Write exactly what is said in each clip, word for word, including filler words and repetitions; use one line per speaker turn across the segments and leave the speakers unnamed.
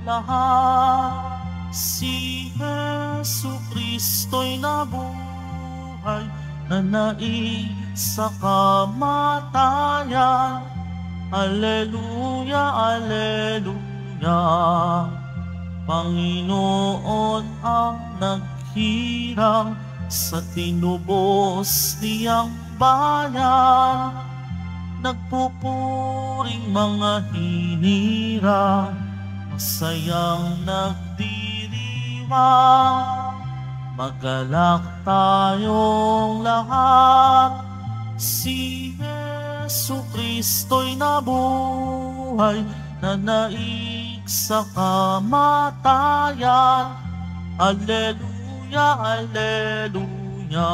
lahat. Si Jesu Kristo'y nabuhay, nanaig sa kamatayan. Alleluia, alleluia. Panginoon ang naghirang sa tinubos niyang bayan. Nagpupuring mga hinirang, masayang nagdiriwang. Magalak tayong lahat. Si Jesu Kristo'y nabuhay, nanaig sa kamatayan. Alleluia, alleluia.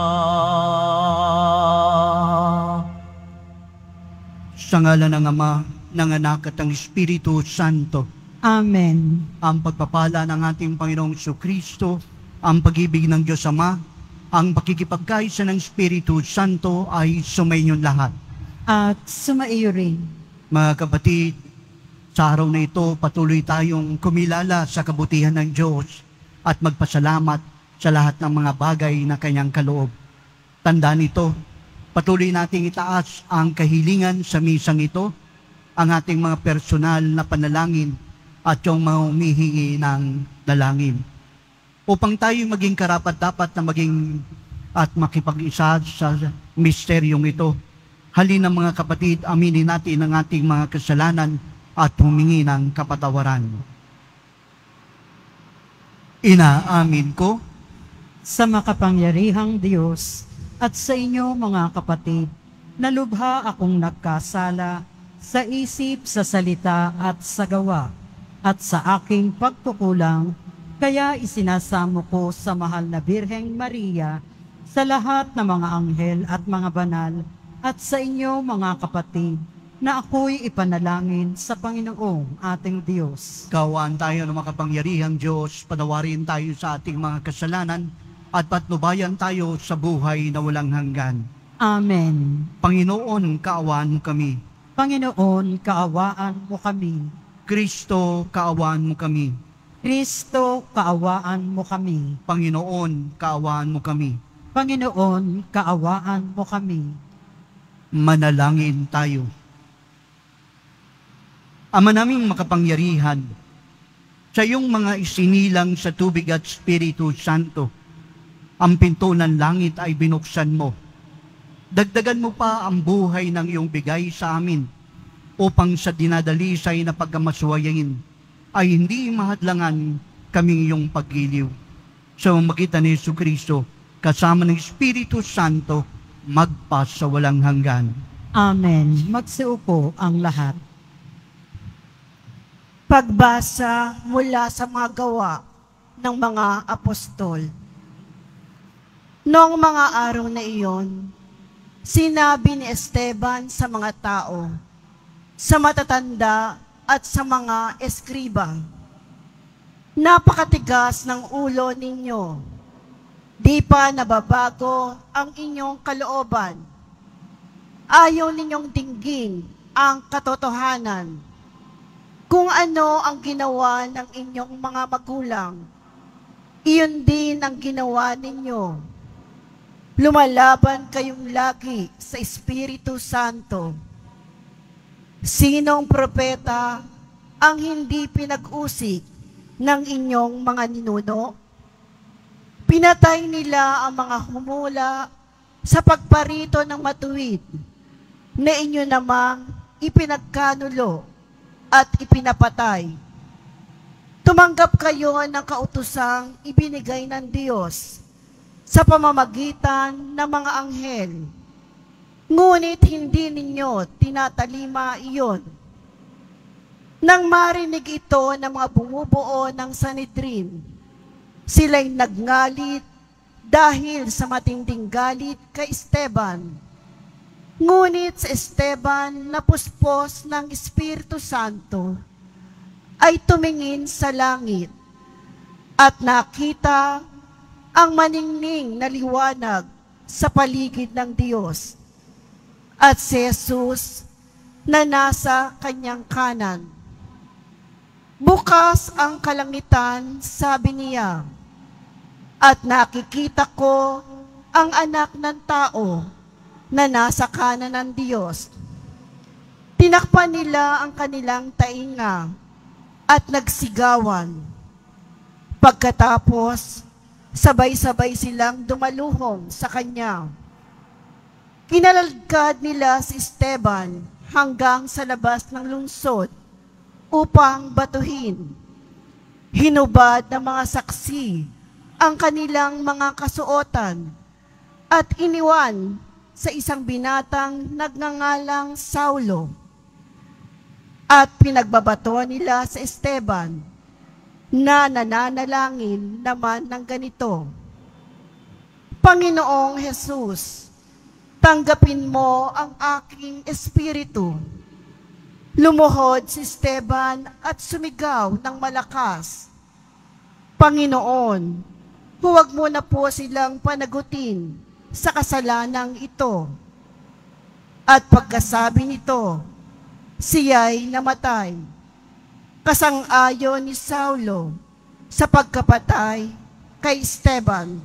Sa ngalan ng Ama, ng Anak at ng Espiritu Santo.
Amen.
Ang pagpapala ng ating Panginoong Jesucristo, ang pag-ibig ng Diyos Ama, ang pakikipagkaisa ng Espiritu Santo ay sumainyo lahat.
At sumaiyo rin.
Mga kapatid, sa araw na ito patuloy tayong kumilala sa kabutihan ng Diyos at magpasalamat sa lahat ng mga bagay na kanyang kaloob. Tandaan ito, patuloy nating itaas ang kahilingan sa misang ito, ang ating mga personal na panalangin at yung mga humihingi ng dalangin. Upang tayo maging karapat-dapat na maging at makipag-isa sa misteryong ito, halina mga kapatid, aminin natin ang ating mga kasalanan at humingi ng kapatawaran. Inaamin ko
Sa makapangyarihang Diyos at sa inyo mga kapatid, na lubha akong nagkasala sa isip, sa salita at sa gawa, at sa aking pagkukulang, kaya isinasamo ko sa mahal na Birheng Maria, sa lahat ng mga anghel at mga banal, at sa inyo mga kapatid, na ako'y ipanalangin sa Panginoong ating Diyos.
Kaawaan tayo ng makapangyarihang Diyos, panawarin tayo sa ating mga kasalanan, at patnubayan tayo sa buhay na walang hanggan.
Amen.
Panginoon, kaawaan mo kami.
Panginoon, kaawaan mo kami.
Kristo, kaawaan mo kami.
Kristo, kaawaan mo kami.
Panginoon, kaawaan mo kami.
Panginoon, kaawaan mo kami.
Manalangin tayo. Ama naming makapangyarihan, sa iyong mga isinilang sa tubig at Espiritu Santo, ang pinto ng langit ay binuksan mo. Dagdagan mo pa ang buhay ng iyong bigay sa amin, upang sa dinadalisay na pagkamaswayain ay hindi mahadlangan kaming iyong paggiliw. Sa magitan ni Jesucristo, kasama ng Espiritu Santo, magpas sa walang hanggan.
Amen. Magsiupo ang lahat.
Pagbasa mula sa mga gawa ng mga apostol. Noong mga araw na iyon, sinabi ni Esteban sa mga tao, sa matatanda at sa mga eskriba, napakatigas ng ulo ninyo. Di pa nababago ang inyong kalooban. Ayaw ninyong dinggin ang katotohanan. Kung ano ang ginawa ng inyong mga magulang, iyon din ang ginawa ninyo. Lumalaban kayong lagi sa Espiritu Santo. Sinong propeta ang hindi pinag-usik ng inyong mga ninuno? Pinatay nila ang mga humula sa pagparito ng matuwid na inyo namang ipinagkanulo at ipinapatay. Tumanggap kayo ng kautusang ibinigay ng Diyos sa pamamagitan ng mga anghel. Ngunit hindi ninyo tinatalima iyon. Nang marinig ito ng mga bumubuo ng Sanhedrin, sila'y nagngalit dahil sa matinding galit kay Esteban. Ngunit si Esteban, napuspos ng Espiritu Santo, ay tumingin sa langit at nakita ang maningning na liwanag sa paligid ng Diyos at si Jesus na nasa kanyang kanan. Bukas ang kalangitan, sabi niya, at nakikita ko ang anak ng tao na nasa kanan ng Diyos. Tinakpan nila ang kanilang tainga at nagsigawan. Pagkatapos, sabay-sabay silang dumaluhong sa kanya. Kinalalgad nila si Esteban hanggang sa labas ng lungsod upang batuhin. Hinubad ng mga saksi ang kanilang mga kasuotan at iniwan sa isang binatang nagngangalang Saulo. At pinagbabato nila sa Esteban na nananalangin naman ng ganito, Panginoong Jesus, tanggapin mo ang aking espiritu. Lumuhod si Esteban at sumigaw ng malakas, Panginoon, huwag mo na po silang panagutin sa kasalanang ito. At pagkasabi nito, siya'y namatay. Kasang-ayon ni Saulo sa pagkapatay kay Esteban.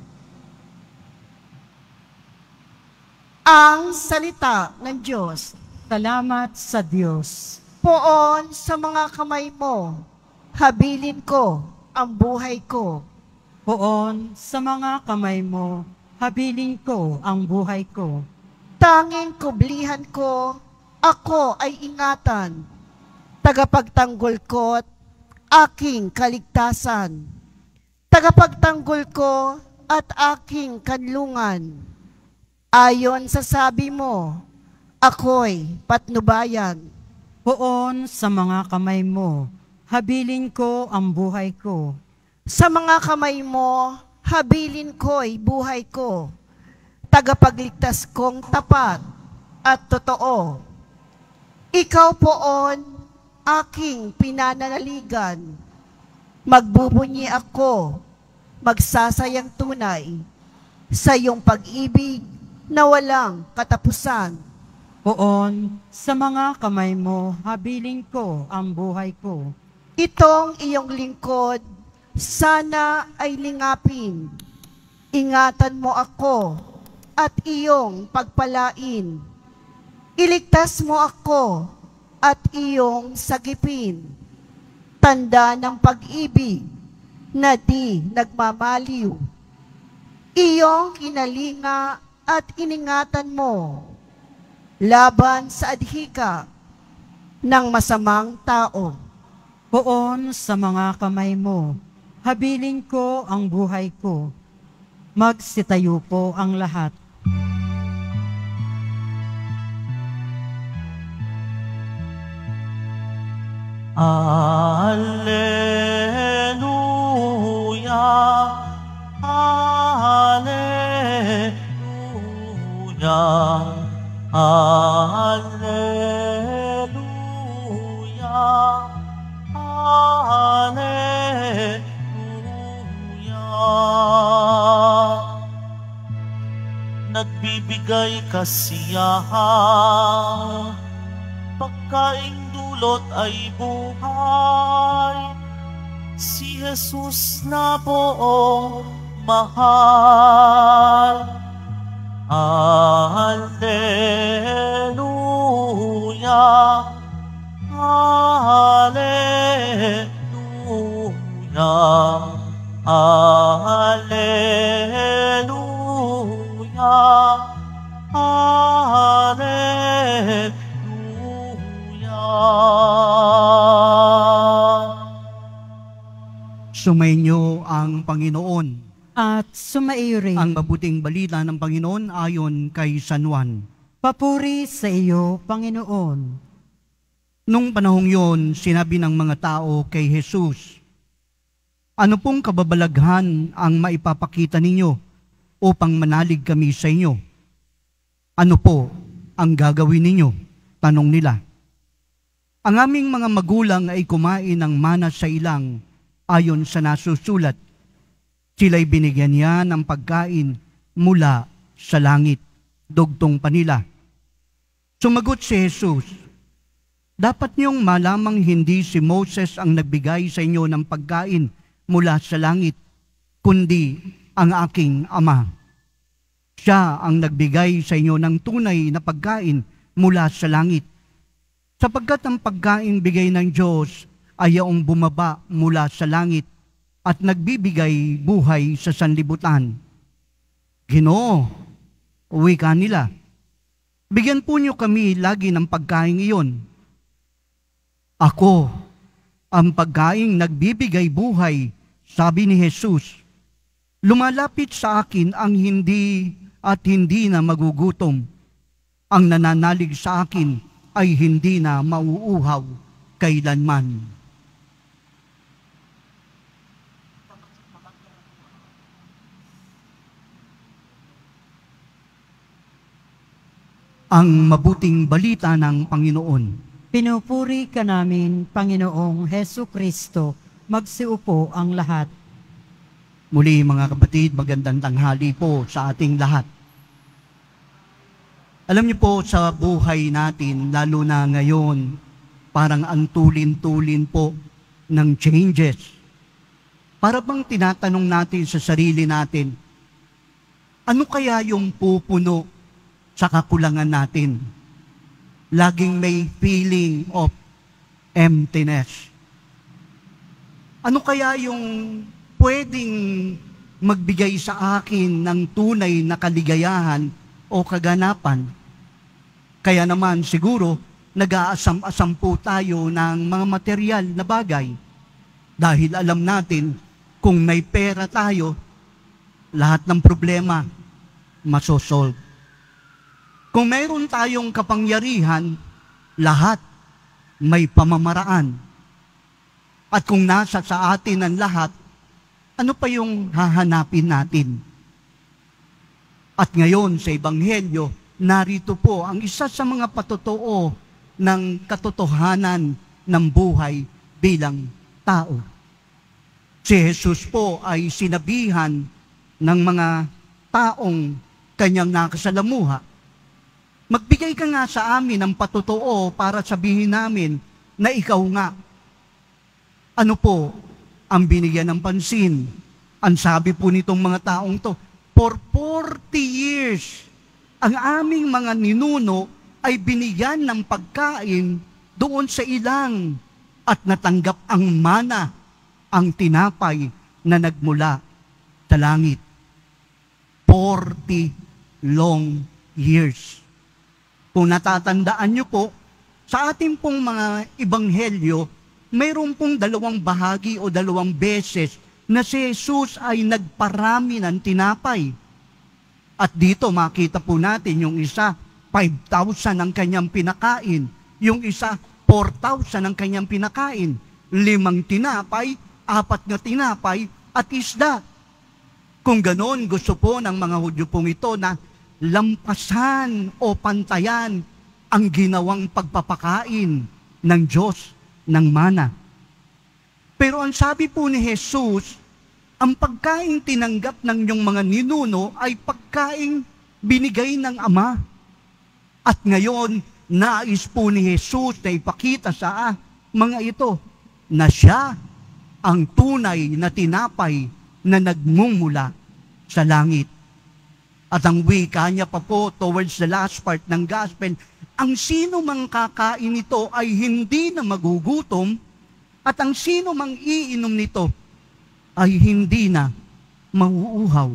Ang salita ng Diyos.
Salamat sa Diyos.
Poon sa mga kamay mo, habilin ko ang buhay ko.
Poon sa mga kamay mo, habilin ko ang buhay ko.
Tanging kublihan ko, ako ay ingatan. Tagapagtanggol ko't aking kaligtasan. Tagapagtanggol ko at aking kanlungan. Ayon sa sabi mo, ako'y patnubayan.
Poon sa mga kamay mo, habilin ko ang buhay ko.
Sa mga kamay mo, habilin ko'y buhay ko. Tagapagligtas kong tapat at totoo. Ikaw poon, aking pinananaligan. Magbubunyi ako, magsasayang tunay sa iyong pag-ibig na walang katapusan.
Poon sa mga kamay mo, habilin ko ang buhay ko.
Itong iyong lingkod, sana ay lingapin. Ingatan mo ako at iyong pagpalain. Iligtas mo ako at iyong sagipin. Tanda ng pag-ibig na di nagmamaliw. Iyong kinalinga at iningatan mo laban sa adhika ng masamang tao.
Poon sa mga kamay mo, habilin ko ang buhay ko. Magsitayo po ang lahat.
Alleluia, Alleluia, Alleluia, Alleluia. Nagbibigay kasiyahan, pagkaing dulot ay buhay, si Jesus na poong mahal. Alleluia, Alleluia, Alleluia, Alleluia.
Sumainyo ang Panginoon.
At sumaiyo rin.
Ang mabuting balita ng Panginoon ayon kay San Juan.
Papuri sa iyo, Panginoon.
Nung panahong yon, sinabi ng mga tao kay Jesus, ano pong kababalaghan ang maipapakita ninyo upang manalig kami sa inyo? Ano po ang gagawin ninyo? Tanong nila. Ang aming mga magulang ay kumain ng mana sa ilang ayon sa nasusulat. Sila'y binigyan niya ng pagkain mula sa langit. Dugtong pa nila. Sumagot si Jesus, Dapat niyong malamang hindi si Moses ang nagbigay sa inyo ng pagkain mula sa langit, kundi ang aking Ama. Siya ang nagbigay sa inyo ng tunay na pagkain mula sa langit. Sapagkat ang pagkain bigay ng Diyos ay yaong bumaba mula sa langit at nagbibigay buhay sa sanlibutan. Ginoo, wika nila, bigyan po niyo kami lagi ng pagkain iyon. Ako, ang pagkaing nagbibigay buhay, sabi ni Jesus. Lumalapit sa akin ang hindi at hindi na magugutom. Ang nananalig sa akin ay hindi na mauuhaw kailanman. Ang mabuting balita ng Panginoon.
Pinupuri ka namin, Panginoong Hesu Kristo, magsiupo ang lahat.
Muli mga kapatid, magandang tanghali po sa ating lahat. Alam niyo po sa buhay natin, lalo na ngayon, parang ang tulin-tulin po ng changes. Para bang tinatanong natin sa sarili natin, ano kaya yung pupuno sa kakulangan natin? Laging may feeling of emptiness. Ano kaya yung pwedeng magbigay sa akin ng tunay na kaligayahan o kaganapan? Kaya naman siguro nag-aasam-asam po tayo ng mga material na bagay. Dahil alam natin kung may pera tayo, lahat ng problema masosolve. Kung mayroon tayong kapangyarihan, lahat may pamamaraan. At kung nasa sa atin ang lahat, ano pa yung hahanapin natin? At ngayon sa Ebanghelyo, narito po ang isa sa mga patotoo ng katotohanan ng buhay bilang tao. Si Jesus po ay sinabihan ng mga taong kanyang nakasalamuha, magbigay ka nga sa amin ng patotoo para sabihin namin na ikaw nga. Ano po ang binigyan ng pansin? Ang sabi po nitong mga taong to, for forty years, ang aming mga ninuno ay binigyan ng pagkain doon sa ilang at natanggap ang mana, ang tinapay na nagmula sa langit. forty long years. Kung natatandaan nyo po, sa ating pong mga ebanghelyo, mayroon pong dalawang bahagi o dalawang beses na si Jesus ay nagparami ng tinapay. At dito makita po natin yung isa, five thousand ang kanyang pinakain. Yung isa, four thousand ang kanyang pinakain. Limang tinapay, apat na tinapay, at isda. Kung ganon, gusto po ng mga Hudyo pong ito na lampasan o pantayan ang ginawang pagpapakain ng Diyos ng mana. Pero ang sabi po ni Jesus, ang pagkain tinanggap ng inyong mga ninuno ay pagkain binigay ng Ama. At ngayon, nais po ni Jesus na ipakita sa mga ito na siya ang tunay na tinapay na nagmumula sa langit. At ang wika niya pa po towards the last part ng gospel, ang sino mang kakain nito ay hindi na magugutom, at ang sino mang iinom nito ay hindi na mauuhaw.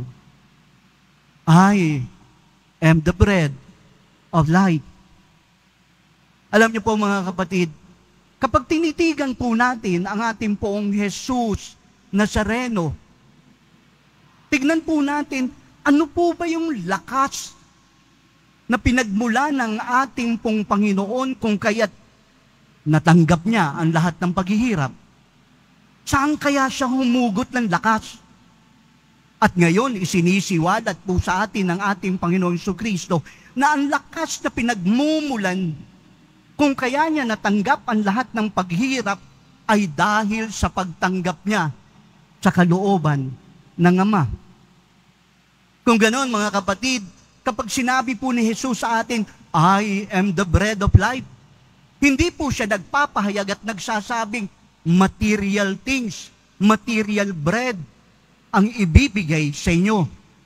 I am the bread of life. Alam niyo po mga kapatid, kapag tinitigan po natin ang ating poong Jesus Nazareno, tignan po natin, ano po ba yung lakas na pinagmula ng ating pong Panginoon kung kaya't natanggap niya ang lahat ng paghihirap? Saan kaya siya humugot ng lakas? At ngayon, isinisiwalat po sa atin ng ating Panginoon Jesucristo na ang lakas na pinagmumulan kung kaya niya natanggap ang lahat ng paghihirap ay dahil sa pagtanggap niya sa kalooban ng Ama. Kung ganoon mga kapatid, kapag sinabi po ni Jesus sa atin, I am the bread of life, Hindi po siya nagpapahayag at nagsasabing material things, material bread ang ibibigay sa inyo.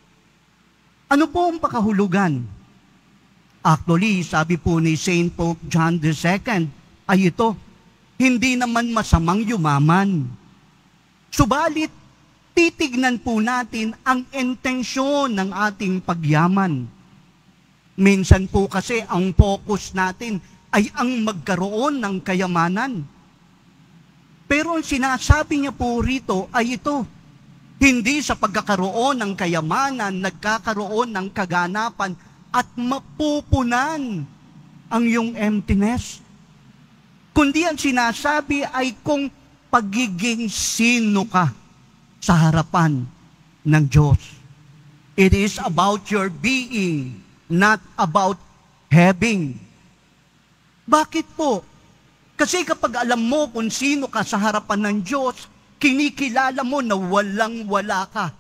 Ano po ang pakahulugan? Actually, sabi po ni Saint Pope John the Second ay ito, hindi naman masamang yumaman. Subalit, titignan po natin ang intensyon ng ating pagyaman. Minsan po kasi ang focus natin ay ang magkaroon ng kayamanan. Pero ang sinasabi niya po rito ay ito, hindi sa pagkakaroon ng kayamanan, nagkakaroon ng kaganapan at mapupunan ang iyong emptiness. Kundi ang sinasabi ay kung pagiging sino ka sa harapan ng Diyos. It is about your being, not about having. Bakit po? Kasi kapag alam mo kung sino ka sa harapan ng Diyos, kinikilala mo na walang-wala ka.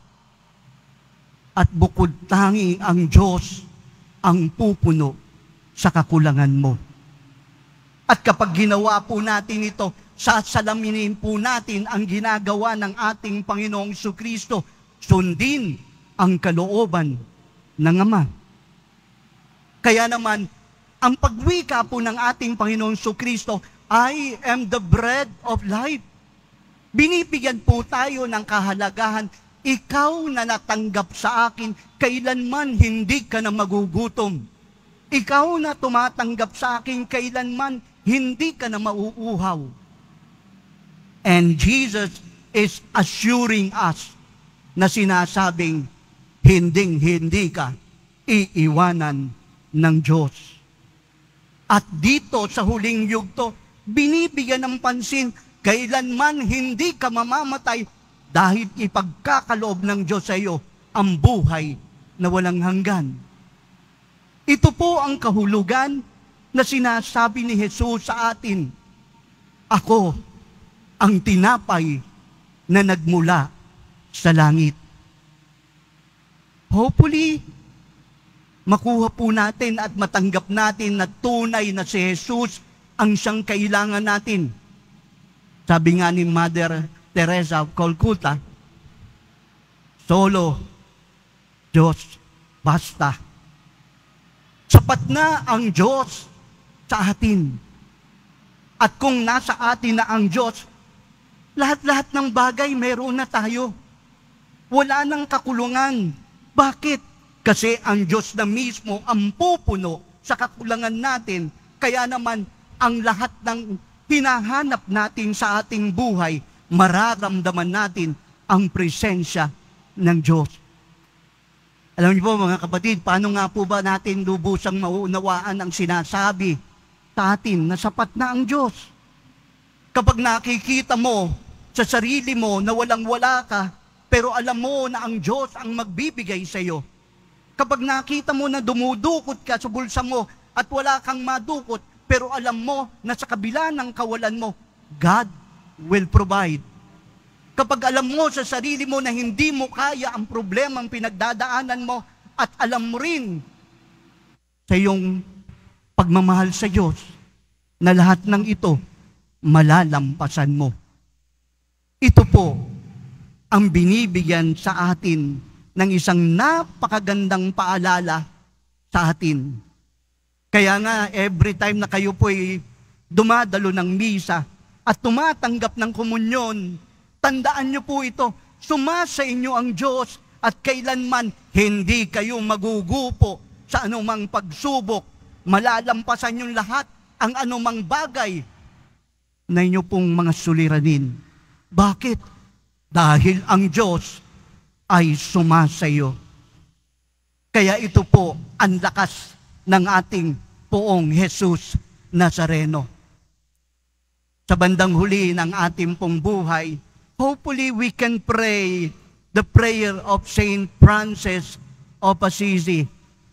At bukod tanging ang Diyos ang pupuno sa kakulangan mo. At kapag ginawa po natin ito, sasalaminin po natin ang ginagawa ng ating Panginoong Jesucristo, sundin ang kalooban ng Ama. Kaya naman, ang pagwika po ng ating Panginoong Jesucristo, I am the bread of life. Binibigyan po tayo ng kahalagahan, ikaw na natanggap sa akin, kailanman hindi ka na magugutom. Ikaw na tumatanggap sa akin, kailanman hindi ka na mauuhaw. And Jesus is assuring us na sinasabing, hinding-hindi ka iiwanan ng Diyos. At dito sa huling yugto, binibigyan ng pansin, kailanman hindi ka mamamatay dahil ipagkakaloob ng Diyos sa iyo ang buhay na walang hanggan. Ito po ang kahulugan na sinasabi ni Jesus sa atin, ako ang tinapay na nagmula sa langit. Hopefully, makuha po natin at matanggap natin na tunay na si Jesus ang siyang kailangan natin. Sabi nga ni Mother Teresa of Calcutta, solo Diyos basta. Sapat na ang Diyos sa atin. At kung nasa atin na ang Diyos, lahat-lahat ng bagay meron na tayo. Wala nang kakulungan. Bakit? Kasi ang Diyos na mismo ang pupuno sa kakulangan natin. Kaya naman, ang lahat ng hinahanap natin sa ating buhay, mararamdaman natin ang presensya ng Diyos. Alam niyo po mga kapatid, paano nga po ba natin lubusang mauunawaan ang sinasabi sa atin na sapat na ang Diyos? Kapag nakikita mo sa sarili mo na walang-wala ka, pero alam mo na ang Diyos ang magbibigay sa iyo. Kapag nakita mo na dumudukot ka sa bulsa mo at wala kang madukot, pero alam mo na sa kabila ng kawalan mo, God will provide. Kapag alam mo sa sarili mo na hindi mo kaya ang problemang pinagdadaanan mo at alam mo rin sa iyong pagmamahal sa Diyos na lahat ng ito malalampasan mo. Ito po ang binibigyan sa atin ng isang napakagandang paalala sa atin. Kaya nga, every time na kayo po'y dumadalo ng misa at tumatanggap ng komunyon, tandaan niyo po ito, sumasa inyo ang Diyos at kailanman hindi kayo magugupo sa anumang pagsubok. Malalampasan yung lahat ang anumang bagay na inyo pong mga suliranin. Bakit? Dahil ang Diyos ay sumasayo. Kaya ito po ang lakas ng ating Poong Jesus Nazareno. Sa bandang huli ng ating pong buhay, hopefully we can pray the prayer of Saint Francis of Assisi.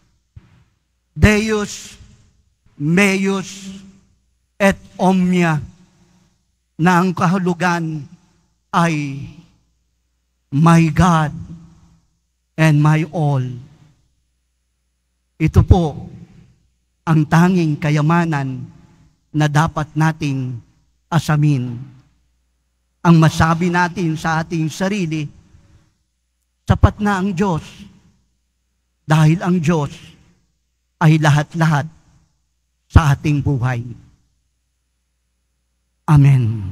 Deus, meus, et omnia, na ang kahulugan ay my God and my all. Ito po ang tanging kayamanan na dapat nating asamin. Ang masabi natin sa ating sarili, sapat na ang Diyos dahil ang Diyos ay lahat-lahat sa ating buhay. Amen.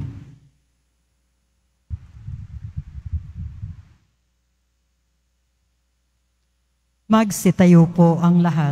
Magsitayo po ang lahat.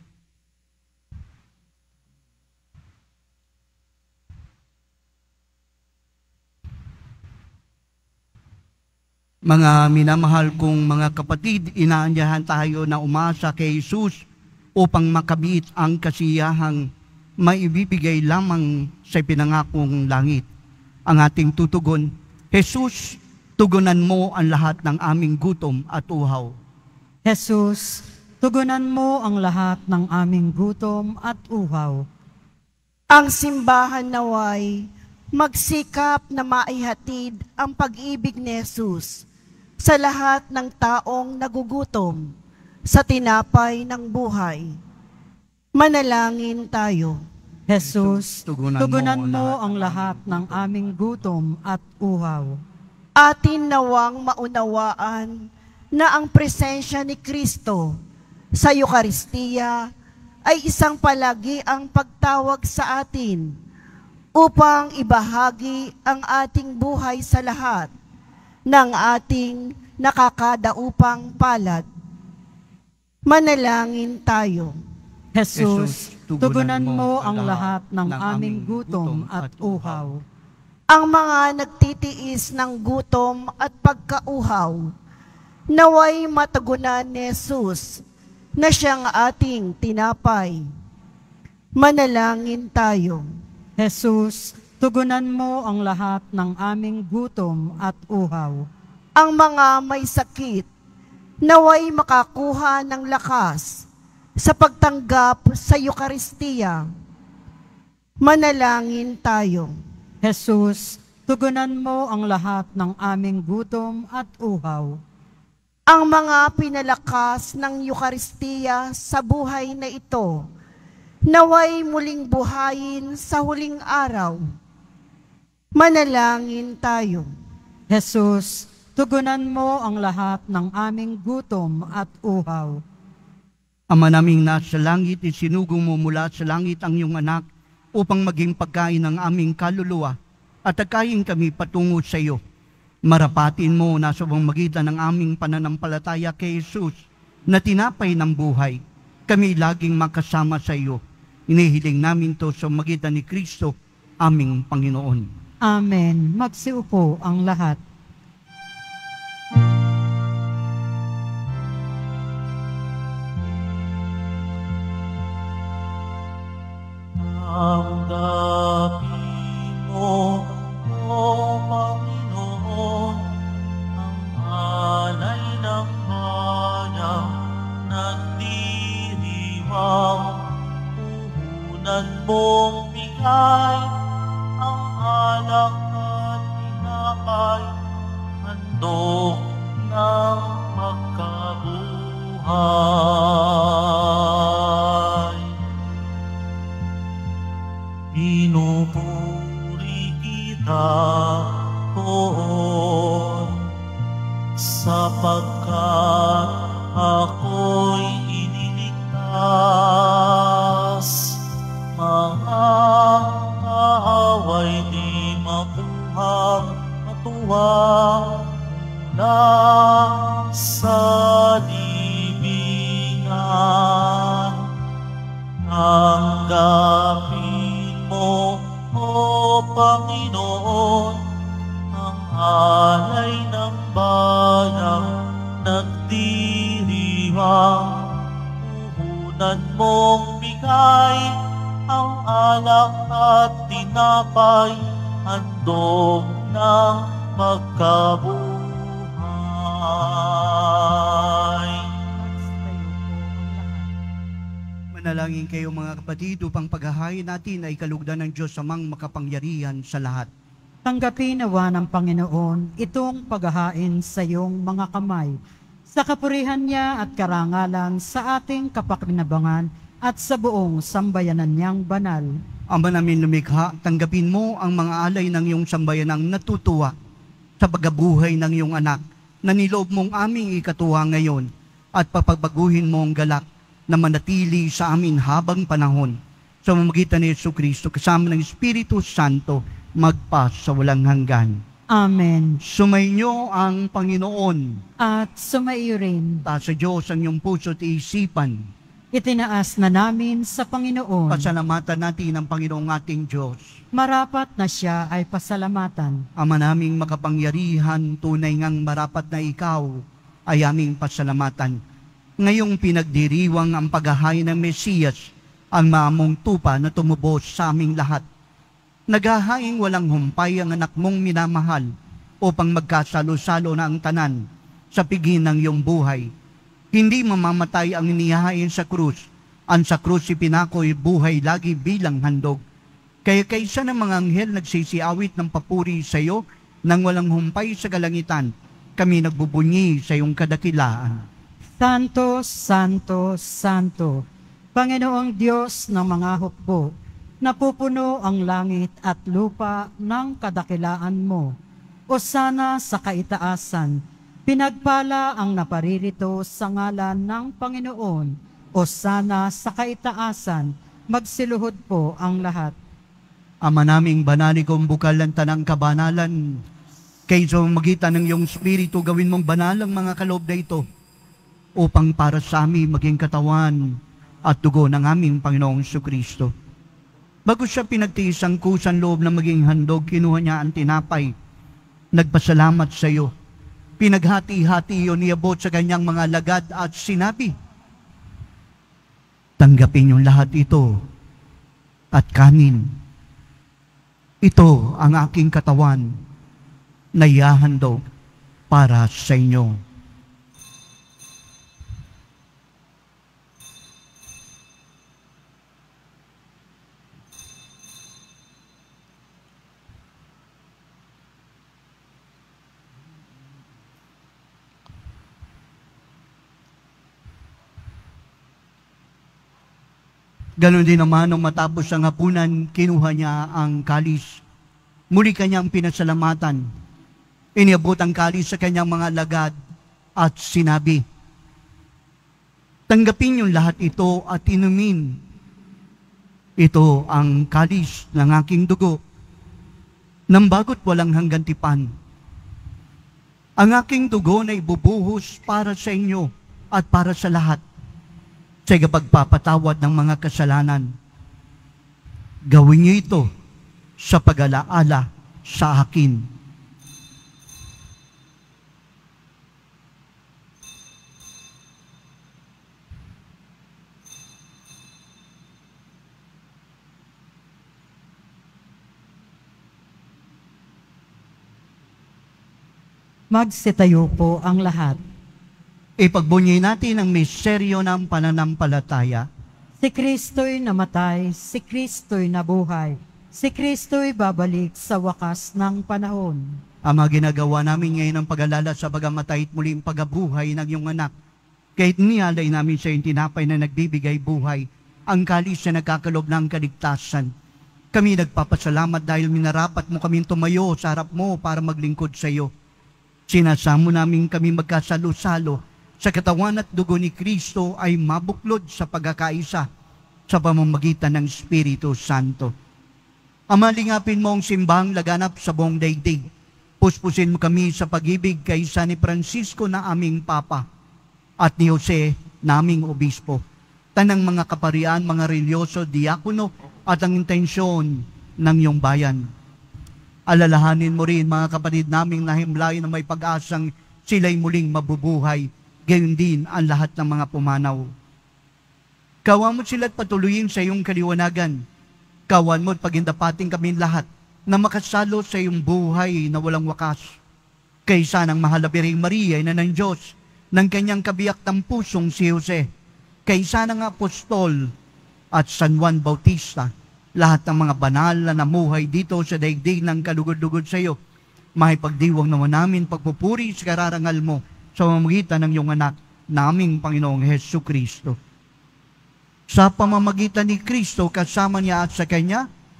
Mga minamahal kong mga kapatid, inaanyahan tayo na umasa kay Jesus upang makabit ang kasiyahang maibibigay lamang sa pinangakong langit. Ang ating tutugon, Jesus, tugunan mo ang lahat ng aming gutom at uhaw.
Jesus, tugunan mo ang lahat ng aming gutom at uhaw.
Ang simbahan naway magsikap na maihatid ang pag-ibig ni Jesus sa lahat ng taong nagugutom sa tinapay ng buhay. Manalangin tayo.
Jesus,
Tugunan
tugunan,
mo
mo ang lahat ng aming gutom at uhaw.
Atin nawang maunawaan na ang presensya ni Kristo sa Eukaristiya ay isang palagi ang pagtawag sa atin upang ibahagi ang ating buhay sa lahat ng ating nakakadaupang palad. Manalangin tayo.
Jesus,
Jesus,
tugunan mo ang lahat ng aming gutom at uhaw.
Ang mga nagtitiis ng gutom at pagkauhaw, naway matagunan ni Jesus na siyang ating tinapay. Manalangin tayo.
Jesus, tugunan mo ang lahat ng aming gutom at uhaw.
Ang mga may sakit, naway makakuha ng lakas sa pagtanggap sa Eukaristiya. Manalangin tayo.
Jesus, tugunan mo ang lahat ng aming gutom at uhaw.
Ang mga pinalakas ng Eukaristiya sa buhay na ito, naway muling buhayin sa huling araw. Manalangin tayo.
Jesus, tugunan mo ang lahat ng aming gutom at uhaw.
Ama naming nasa langit, isinugong mo mula sa langit ang iyong anak upang maging pagkain ng aming kaluluwa at tagkain kami patungo sa iyo. Marapatin mo na sa pamamagitan ng aming pananampalataya kay Jesus na tinapay ng buhay, kami laging makasama sa iyo. Inihiling namin to sa pamamagitan ni Kristo, aming Panginoon.
Amen. Magsiupo ang lahat.
Tanggapin mo, O Panginoon, ang alay ng bayang nagdiriwang. Puhunan mong bigay ang alak at tinapay, handog ng magkabuhay. Pinupuri kita, Poon, sapagkat ako'y iniligtas. Mga kaaway di makuhang matuwa mula sa libingan. Tanggapin mo, O Panginoon, ang alay ng bayang nagdiriwang. Puhunan mong bigay ang alak at tinapay, handog ng magkabuhay.
Manalangin kayo mga kapatid upang paghahain natin ay kalugdan ng Diyos amang makapangyarihan sa lahat.
Tanggapin nawa ng Panginoon itong paghahain sa iyong mga kamay, sa kapurihan niya at karangalan sa ating kapakinabangan at sa buong sambayanan niyang banal.
Ama namin lumikha, tanggapin mo ang mga alay ng iyong sambayanang natutuwa sa pagkabuhay ng iyong anak na niloob mong aming ikatuwa ngayon at papagbaguhin mo ang galak na manatili sa amin habang panahon. Sa mamagitan ni Yesu Kristo, kasama ng Espiritu Santo, magpa sa walang hanggan.
Amen.
Sumainyo ang Panginoon.
At sumaiyo rin,
Taas sa Diyos ang iyong puso at isipan.
itinaas na namin sa Panginoon.
Pasalamatan natin ang Panginoong ating Diyos.
Marapat na siya ay pasalamatan.
Ama naming makapangyarihan, tunay ngang marapat na ikaw ay aming pasalamatan. Ngayong pinagdiriwang ang paghahain ng Mesiyas, ang maamong tupa na tumubos sa aming lahat. Naghahaing walang humpay ang anak mong minamahal upang magkasalo-salo na ang tanan sa piging ng iyong buhay. Hindi mamamatay ang inihahain sa krus. Ang sa krus ipinako'y buhay lagi bilang handog. Kaya kaysa ng mga anghel nagsisiawit ng papuri sa iyo nang walang humpay sa kalangitan, kami nagbubunyi sa iyong kadakilaan.
Santo, Santo, Santo, Panginoong Diyos ng mga hukbo, napupuno ang langit at lupa ng kadakilaan mo. O sana sa kaitaasan, pinagpala ang naparirito sa ngalan ng Panginoon. O sana sa kaitaasan, magsiluhod po ang lahat.
Ama naming banali kong bukal ng tanang kabanalan, kaysa magitan ng iyong Espiritu, gawin mong banal ang mga kaloob na ito, upang para sa amin maging katawan at dugo ng aming Panginoong Jesucristo. Bago siya pinagtiis ang kusang loob na maging handog, kinuha niya ang tinapay, nagpasalamat sa iyo, pinaghati-hati iyon, niabot sa kanyang mga lagad at sinabi, tanggapin yung lahat ito at kanin. Ito ang aking katawan na ihahandog para sa inyo. Ganon din naman, nung matapos ang hapunan, kinuha niya ang kalis. Muli kanyang pinasalamatan. Iniabot ang kalis sa kanyang mga lagad at sinabi, tanggapin yung lahat ito at inumin. Ito ang kalis ng aking dugo, nang bagot walang hanggan tipan. Ang aking dugo na ibubuhos para sa inyo at para sa lahat, sa pagpapatawad ng mga kasalanan. Gawin niyo ito sa pag-alaala sa akin.
Magsitayo po ang lahat.
Ipagbunyi natin ang misteryo ng pananampalataya.
Si Kristo'y namatay, si Kristo'y nabuhay, si Kristo'y babalik sa wakas ng panahon.
Ama, ginagawa namin ngayon ang pag-alala sa pagamatay at muling pagabuhay ng iyong anak. Kahit nialay namin sa iyong tinapay na nagbibigay buhay, ang kalis na nagkakalob ng kaligtasan. Kami nagpapasalamat dahil minarapat mo kaming tumayo sa harap mo para maglingkod sa iyo. Sinasamo namin kami magkasalo-salo sa katawan at dugo ni Kristo ay mabuklod sa pagkakaisa sa pamamagitan ng Espiritu Santo. Ama, lingapin mo ang simbahang laganap sa buong daigdig. Puspusin mo kami sa pag-ibig kay San Francisco na aming Papa at ni Jose na aming Obispo. Tanang mga kaparian, mga religyoso, diakono at ang intensyon ng iyong bayan. Alalahanin mo rin mga kapatid naming nahimlay na may pag-asang sila'y muling mabubuhay. Gayon din ang lahat ng mga pumanaw. Kawan mo sila't patuloyin sa iyong kaliwanagan. Kawan mo at pagindapating kami lahat na makasalo sa iyong buhay na walang wakas. Kaysa ng mahal na Birheng Maria, ina ng Diyos, ng kanyang kabiyak ng pusong si Jose, kaysa ng apostol at San Juan Bautista, lahat ng mga banal na namuhay dito sa daigdig ng kalugod-lugod sa iyo, mahipagdiwang naman namin pagpupuri sa kararangal mo sa pamamagitan ng iyong anak, naming Panginoong Jesucristo. Sa pamamagitan ni Kristo, kasama niya at sa Kanya,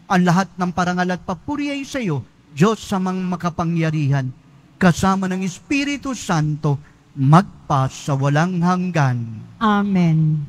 Ang lahat ng parangal at papuri ay sa iyo, Diyos sa mga makapangyarihan, kasama ng Espiritu Santo, magpa sa walang hanggan.
Amen.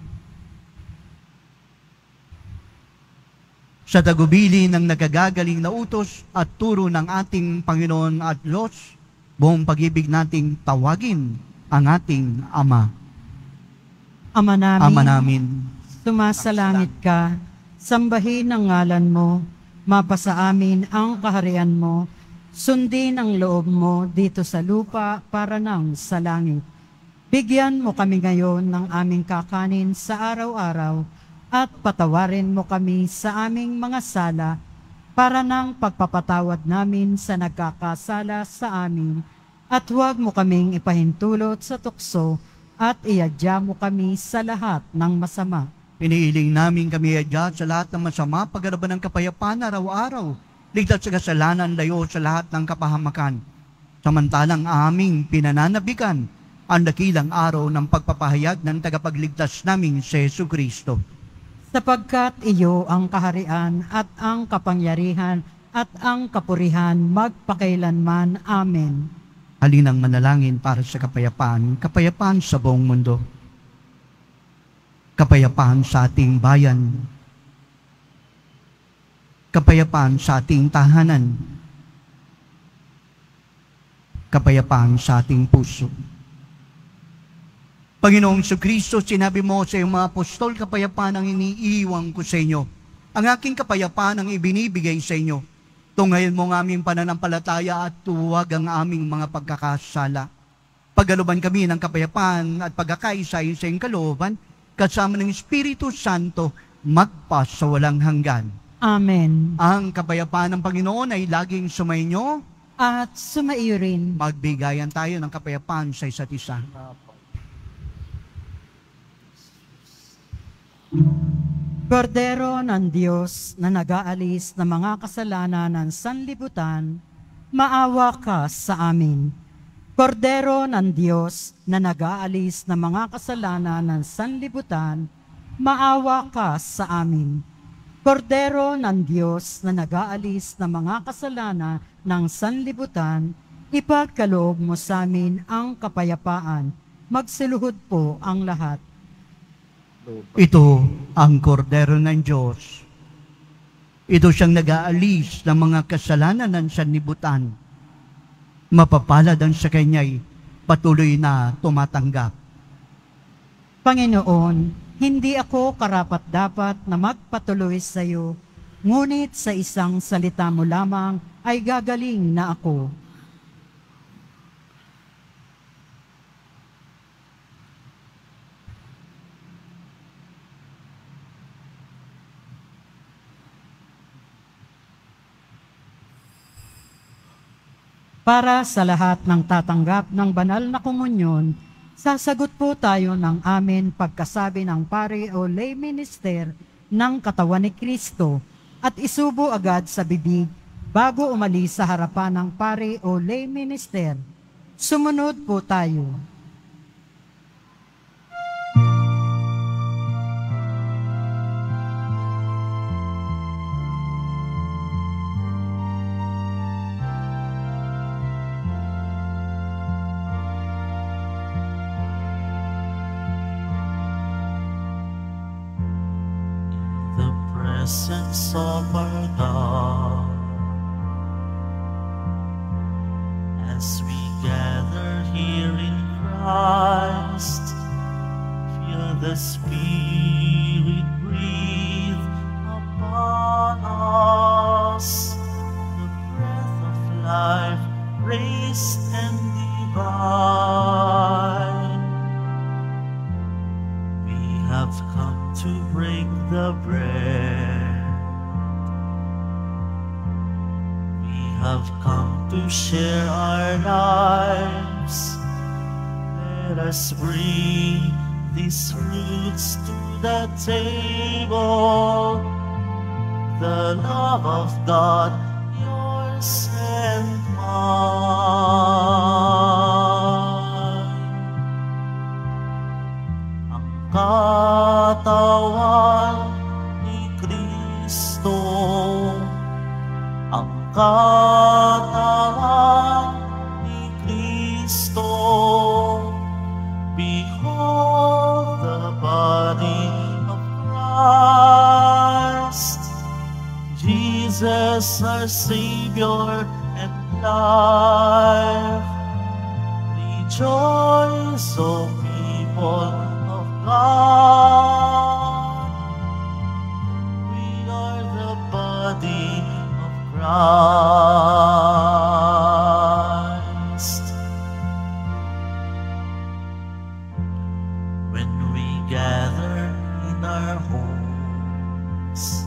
Sa tagubili ng nagagagaling na utos at turo ng ating Panginoon at Diyos, buong pag-ibig nating tawagin ang ating Ama.
Ama namin,
Ama namin,
sumasalangit ka, sambahin ang ngalan mo, mapasa amin ang kaharian mo, sundin ang loob mo dito sa lupa para nang sa langit. Bigyan mo kami ngayon ng aming kakanin sa araw-araw at patawarin mo kami sa aming mga sala para nang pagpapatawad namin sa nagkakasala sa amin at huwag mo kaming ipahintulot sa tukso at iadya mo kami sa lahat ng masama.
iniiling namin kami adya sa lahat ng masama, paggaraban ng kapayapaan araw-araw, ligtas sa kasalanan, layo sa lahat ng kapahamakan. Samantalang aming pinananabikan ang dakilang araw ng pagpapahayag ng tagapagligtas naming si Jesu Kristo.
Sapagkat iyo ang kaharian at ang kapangyarihan at ang kapurihan magpakailanman. Amen.
Halinang manalangin para sa kapayapaan, kapayapaan sa buong mundo. Kapayapaan sa ating bayan. Kapayapaan sa ating tahanan. Kapayapaan sa ating puso. Panginoong Kristo, sinabi mo sa iyong mga apostol, kapayapaan ang iniiwan ko sa inyo. Ang aking kapayapaan ang ibinibigay sa inyo. Tungayin mo ang aming pananampalataya at tuwag ang aming mga pagkakasala. Pagaluban kami ng kapayapaan at pagkakaisa sa iyong kalooban, kasama ng Espiritu Santo, magpa sa walang hanggan.
Amen.
Ang kapayapaan ng Panginoon ay laging sumainyo.
At sumaiyo rin.
Magbigayan tayo ng kapayapaan sa isa't isa.
Kordero ng Diyos na nag-aalis ng mga kasalanan ng sanlibutan, maawa ka sa amin. Kordero ng Diyos na nag-aalis ng mga kasalanan ng sanlibutan, maawa ka sa amin. Kordero ng Diyos na nag-aalis ng mga kasalanan ng sanlibutan, ipagkaloob mo sa amin ang kapayapaan. Magsiluhod po ang lahat.
Ito ang kordero ng Diyos. Ito siyang nag-aalis ng mga kasalanan ng sanlibutan. Mapapalad ang sa kanya'y patuloy na tumatanggap.
Panginoon, hindi ako karapat-dapat na magpatuloy sa iyo, ngunit sa isang salita mo lamang ay gagaling na ako. Para sa lahat ng tatanggap ng banal na komunyon, sasagot po tayo ng amin pagkasabi ng pare o lay minister ng katawan ni Kristo at isubo agad sa bibig bago umalis sa harapan ng pare o lay minister. Sumunod po tayo.
Presence of our God, as we gather here in Christ, feel the Spirit breathe upon us, the breath of life raised and divine. We have come to break the bread. Have come to share our lives. Let us bring these fruits to the table. The love of God, yours and mine. Ang katawan ni Kristo, our Savior and life. Rejoice, O people of God. We are the body of Christ. When we gather in our homes,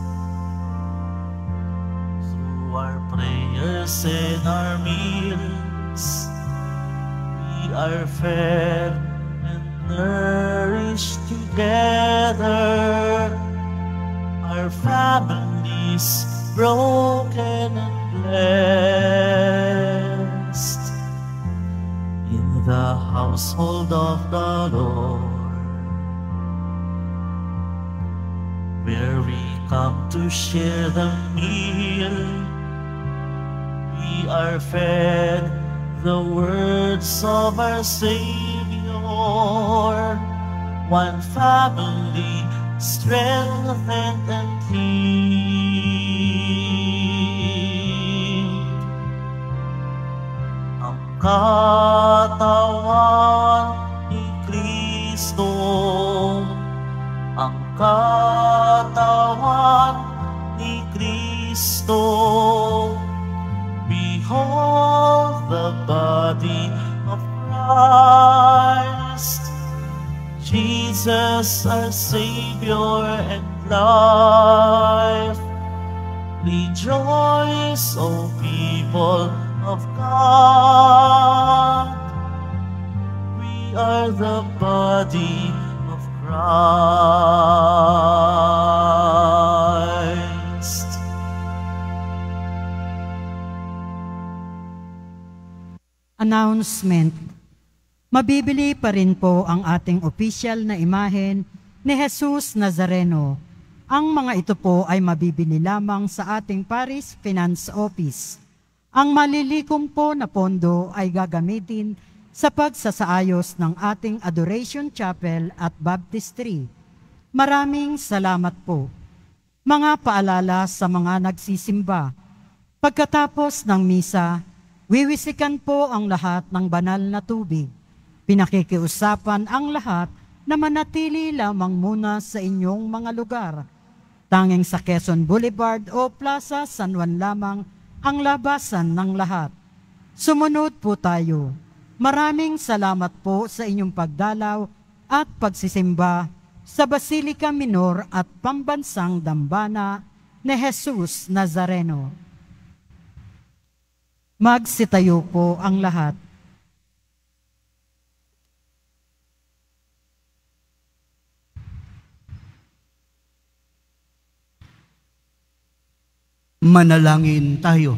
through our prayers and our meals, we are fed and nourished together. Our families broken and blessed. In the household of the Lord, where we come to share the meal, we are fed the words of our Savior. One family, strengthened and healed. Ang katawan ni Kristo, ang katawan ni Kristo. Behold the body of Christ, Jesus our Savior and life. Rejoice, O people of God. We are the body of Christ.
Announcement. Mabibili pa rin po ang ating opisyal na imahen ni Jesus Nazareno. Ang mga ito po ay mabibili lamang sa ating Parish Finance Office. Ang malilikom po na pondo ay gagamitin sa pagsasaayos ng ating Adoration Chapel at Baptistry. Maraming salamat po. Mga paalala sa mga nagsisimba. Pagkatapos ng misa, wiwisikan po ang lahat ng banal na tubig. Pinakikiusapan ang lahat na manatili lamang muna sa inyong mga lugar. Tanging sa Quezon Boulevard o Plaza San Juan lamang ang labasan ng lahat. Sumunod po tayo. Maraming salamat po sa inyong pagdalaw at pagsisimba sa Basilica Minor at Pambansang Dambana ni Jesus Nazareno. Magsitayo po ang lahat.
Manalangin tayo.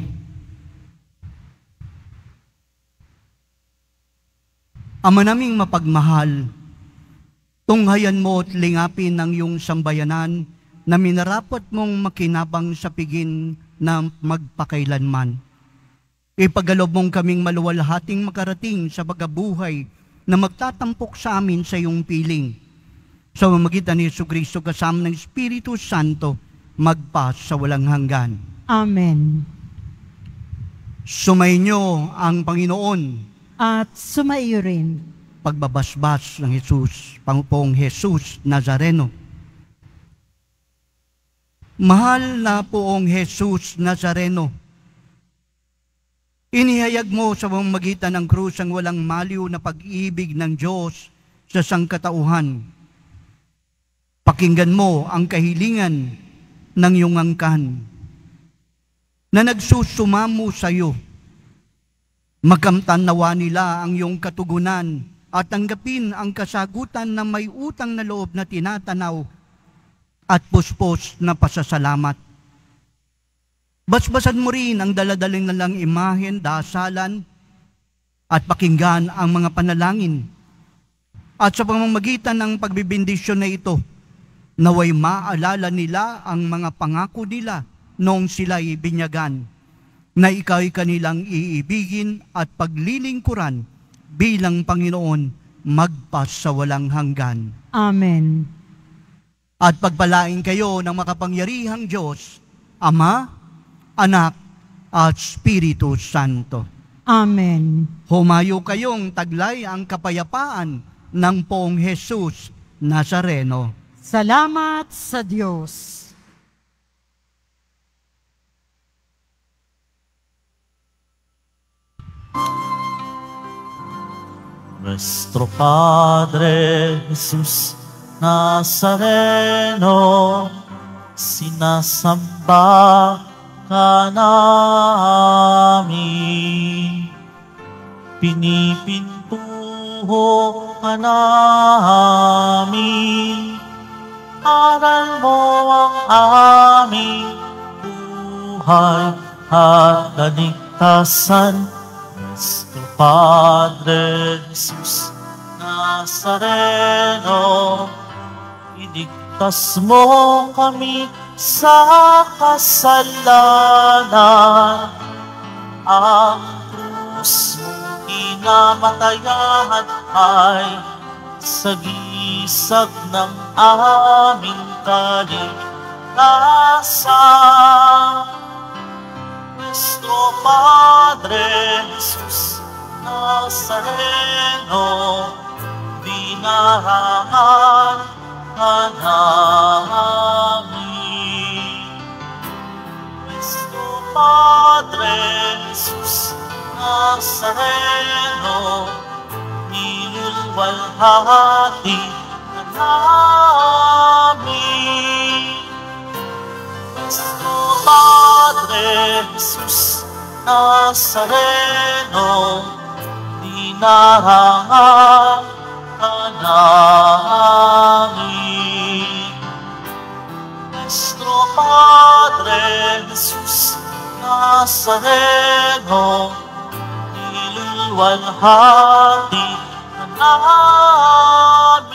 Ama naming mapagmahal, tunghayan mo at lingapin ang iyong sambayanan na minarapat mong makinabang sa pigin na magpakailanman. Ipagalob mong kaming maluwalhating makarating sa pagkabuhay na magtatampok sa amin sa iyong piling. Sa mamagitan ni Jesucristo kasama ng Espiritu Santo, magpas sa walang hanggan.
Amen.
Sumainyo ang Panginoon.
At sumaiyo rin.
Pagbabasbas ng Jesus, Pangpong Jesus Nazareno. Mahal na poong Jesus Nazareno, inihayag mo sa pamamagitan ng krus ang walang maliw na pag-ibig ng Diyos sa sangkatauhan. Pakinggan mo ang kahilingan ng iyong angkan na nagsusumamo sa iyo. Makamtan nawa nila ang iyong katugunan at tanggapin ang kasagutan na may utang na loob na tinatanaw at puspos na pasasalamat. Basbasan mo rin ang daladaling nalang imahen, dasalan, at pakinggan ang mga panalangin. At sa pamamagitan ng pagbibindisyon na ito, naway maalala nila ang mga pangako nila noong sila'y binyagan, na ikaw'y kanilang iibigin at paglilingkuran bilang Panginoon magpas sa walang hanggan.
Amen.
At pagpalain kayo ng makapangyarihang Diyos, Ama, Anak, at Espiritu Santo.
Amen.
Humayo kayong taglay ang kapayapaan ng Poong Jesus Nazareno.
Salamat sa Diyos.
Nuestro Padre Jesus Nazareno, sinasamba ka namin, pinipintuho ka namin, aral mo ang aming buhay at kaligtasan. Nuestro Padre Jesus Nazareno, iligtas mo kami sa kasalanan. Ang krus mong kinamatayan ay sagisag ng aming kaligtasan. Nuestro Padre Jesus Nazareno, dinarangan ka namin. Nuestro Padre Jesus Nazareno, nilulwalhati ka namin. Nuestro Padre Jesus Nazareno, dinarangan ka namin. Nuestro Padre Jesus Nazareno, nilulwalhati ka namin.